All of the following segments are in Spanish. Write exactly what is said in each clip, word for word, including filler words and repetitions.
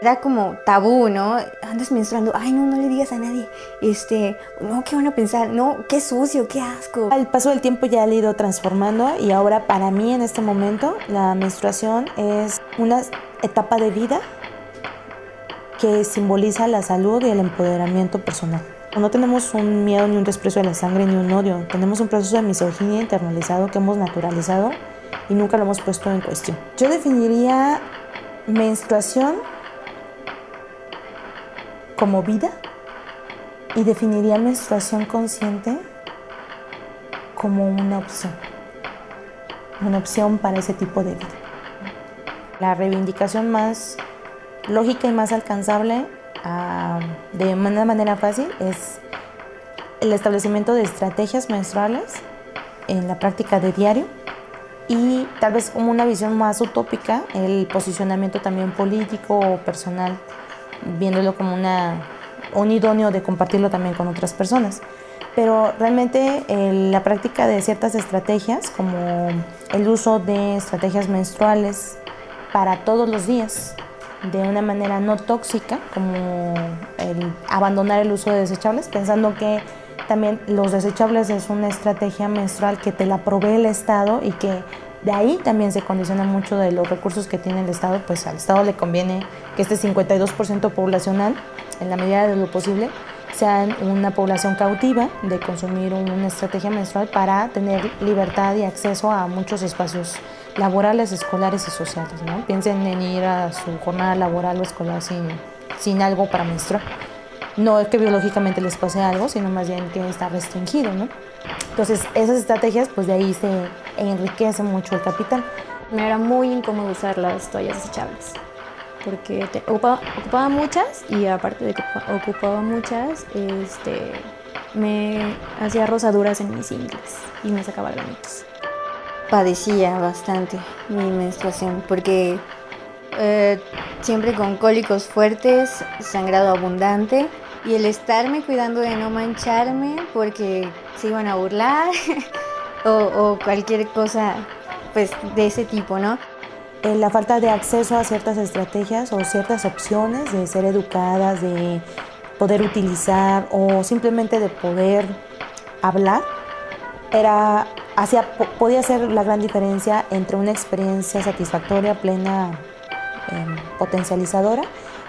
Era como tabú, ¿no? Andas menstruando, ay no, no le digas a nadie, este, no, ¿qué van a pensar? No, qué sucio, qué asco. Al paso del tiempo ya le he ido transformando y ahora para mí en este momento la menstruación es una etapa de vida que simboliza la salud y el empoderamiento personal. No tenemos un miedo ni un desprecio a la sangre ni un odio, tenemos un proceso de misoginia internalizado que hemos naturalizado y nunca lo hemos puesto en cuestión. Yo definiría menstruación como vida y definiría menstruación consciente como una opción, una opción para ese tipo de vida. La reivindicación más lógica y más alcanzable uh, de una manera fácil es el establecimiento de estrategias menstruales en la práctica de diario y tal vez como una visión más utópica el posicionamiento también político o personal, viéndolo como una, un idóneo de compartirlo también con otras personas. Pero realmente eh, la práctica de ciertas estrategias, como el uso de estrategias menstruales para todos los días, de una manera no tóxica, como el abandonar el uso de desechables, pensando que también los desechables es una estrategia menstrual que te la provee el Estado y que de ahí también se condiciona mucho de los recursos que tiene el Estado, pues al Estado le conviene que este cincuenta y dos por ciento poblacional, en la medida de lo posible, sean una población cautiva de consumir una estrategia menstrual para tener libertad y acceso a muchos espacios laborales, escolares y sociales, ¿no? Piensen en ir a su jornada laboral o escolar sin, sin algo para menstruar. No es que biológicamente les pase algo, sino más bien que está restringido, ¿no? Entonces, esas estrategias, pues de ahí se enriquece mucho el capital. Me era muy incómodo usar las toallas desechables, porque te, ocupaba, ocupaba muchas y aparte de que ocupaba muchas, este, me hacía rosaduras en mis ingles y me sacaba granitos. Padecía bastante mi menstruación porque eh, siempre con cólicos fuertes, sangrado abundante y el estarme cuidando de no mancharme porque se iban a burlar o, o cualquier cosa pues de ese tipo, ¿no? La falta de acceso a ciertas estrategias o ciertas opciones de ser educadas, de poder utilizar o simplemente de poder hablar, era, hacía, podía ser la gran diferencia entre una experiencia satisfactoria, plena, eh, potencializadora,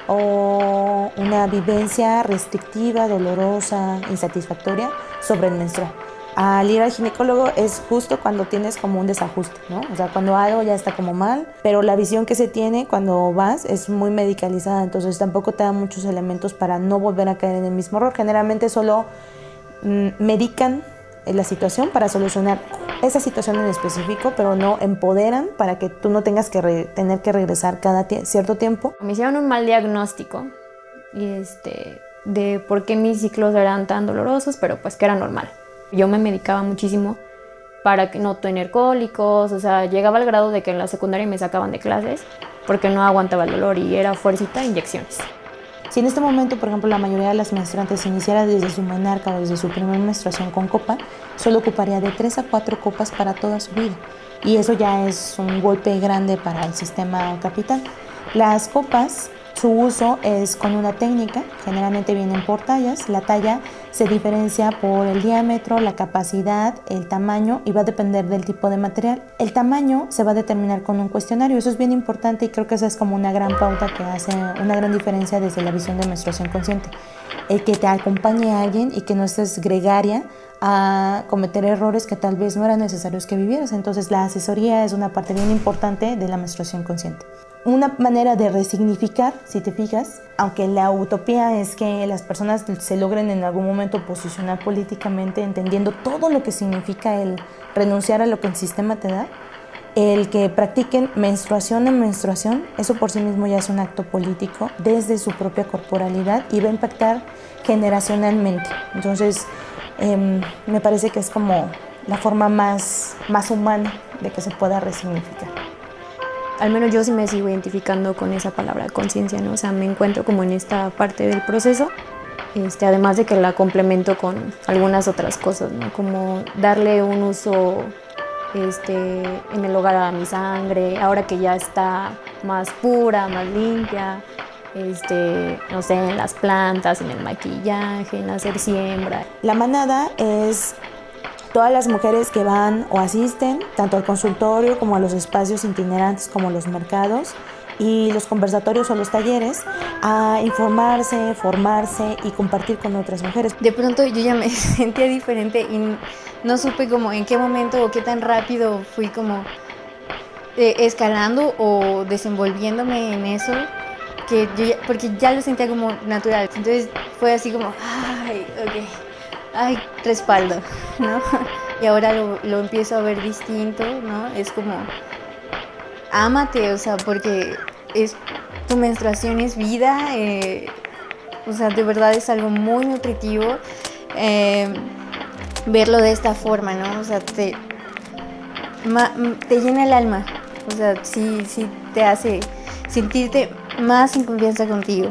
o una vivencia restrictiva, dolorosa, insatisfactoria sobre el menstrual. Al ir al ginecólogo es justo cuando tienes como un desajuste, ¿no? O sea, cuando algo ya está como mal, pero la visión que se tiene cuando vas es muy medicalizada, entonces tampoco te da muchos elementos para no volver a caer en el mismo error. Generalmente solo mm, medican la situación para solucionar esa situación en específico, pero no empoderan para que tú no tengas que re tener que regresar cada cierto tiempo. Me hicieron un mal diagnóstico y este, de por qué mis ciclos eran tan dolorosos, pero pues que era normal. Yo me medicaba muchísimo para no tener cólicos, o sea, llegaba al grado de que en la secundaria me sacaban de clases porque no aguantaba el dolor y era fuercita, inyecciones. Si en este momento, por ejemplo, la mayoría de las menstruantes iniciara desde su menarca o desde su primera menstruación con copa, solo ocuparía de tres a cuatro copas para toda su vida. Y eso ya es un golpe grande para el sistema capital. Las copas, su uso es con una técnica, generalmente vienen por tallas. La talla se diferencia por el diámetro, la capacidad, el tamaño y va a depender del tipo de material. El tamaño se va a determinar con un cuestionario, eso es bien importante y creo que esa es como una gran pauta que hace una gran diferencia desde la visión de menstruación consciente. El que te acompañe a alguien y que no estés gregaria a cometer errores que tal vez no eran necesarios que vivieras. Entonces la asesoría es una parte bien importante de la menstruación consciente. Una manera de resignificar, si te fijas, aunque la utopía es que las personas se logren en algún momento posicionar políticamente, entendiendo todo lo que significa el renunciar a lo que el sistema te da, el que practiquen menstruación en menstruación, eso por sí mismo ya es un acto político desde su propia corporalidad y va a impactar generacionalmente. Entonces, eh, me parece que es como la forma más, más humana de que se pueda resignificar. Al menos yo sí me sigo identificando con esa palabra, conciencia, ¿no? O sea, me encuentro como en esta parte del proceso, este, además de que la complemento con algunas otras cosas, ¿no? Como darle un uso este, en el hogar a mi sangre, ahora que ya está más pura, más limpia, este, no sé, en las plantas, en el maquillaje, en hacer siembra. La manada es todas las mujeres que van o asisten tanto al consultorio como a los espacios itinerantes como los mercados y los conversatorios o los talleres a informarse, formarse y compartir con otras mujeres. De pronto yo ya me sentía diferente y no supe como en qué momento o qué tan rápido fui como eh, escalando o desenvolviéndome en eso, que yo ya, porque ya lo sentía como natural. Entonces fue así como, ay, ok, ay, respaldo, ¿no? Y ahora lo, lo empiezo a ver distinto, ¿no? Es como, ámate, o sea, porque es, tu menstruación es vida, eh, o sea, de verdad es algo muy nutritivo. Eh, verlo de esta forma, ¿no? O sea, te, ma, te llena el alma, o sea, sí, sí te hace sentirte más en confianza contigo.